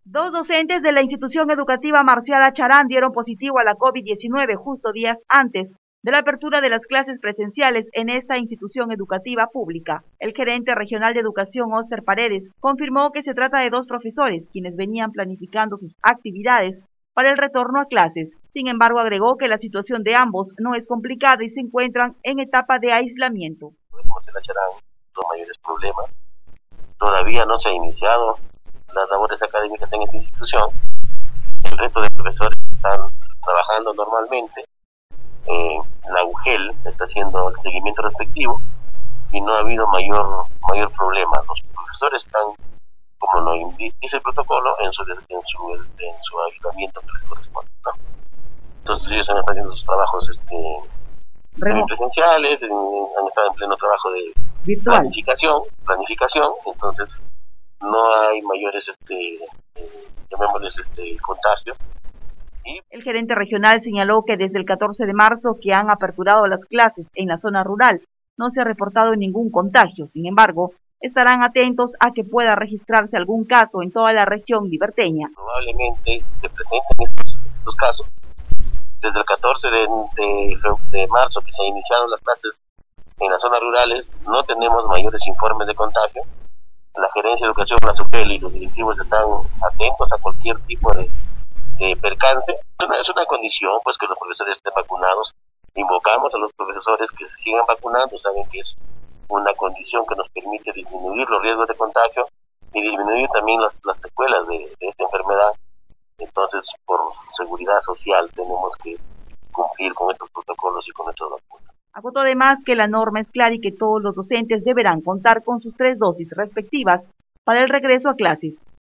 Dos docentes de la institución educativa Marcial Acharán dieron positivo a la COVID-19 justo días antes de la apertura de las clases presenciales en esta institución educativa pública. El gerente regional de educación, Óscar Paredes, confirmó que se trata de dos profesores quienes venían planificando sus actividades para el retorno a clases. Sin embargo, agregó que la situación de ambos no es complicada y se encuentran en etapa de aislamiento. Marcial Acharán, los mayores problemas. Todavía no se ha iniciado las labores académicas en esta institución. El resto de profesores están trabajando normalmente. La UGEL está haciendo el seguimiento respectivo y no ha habido mayor problema. Los profesores están, como lo dice el protocolo, en su aislamiento que les corresponde, ¿no? Entonces ellos han estado haciendo sus trabajos presenciales, han estado en pleno trabajo de planificación, entonces no hay mayores llamémosles contagios. El gerente regional señaló que desde el 14 de marzo que han aperturado las clases en la zona rural no se ha reportado ningún contagio. Sin embargo, estarán atentos a que pueda registrarse algún caso en toda la región liberteña. Probablemente se presenten estos casos. Desde el 14 de marzo que se han iniciado las clases en las zonas rurales, no tenemos mayores informes de contagio. La Gerencia de Educación, la SUPEL y los directivos están atentos a cualquier tipo de percance. Es una condición pues que los profesores estén vacunados. Invocamos a los profesores que se sigan vacunando, saben que es una condición que nos permite disminuir los riesgos de contagio y disminuir también las secuelas de esta enfermedad. Entonces, por seguridad social tenemos que cumplir con estos protocolos y con estas vacunas. Agotó además que la norma es clara y que todos los docentes deberán contar con sus 3 dosis respectivas para el regreso a clases.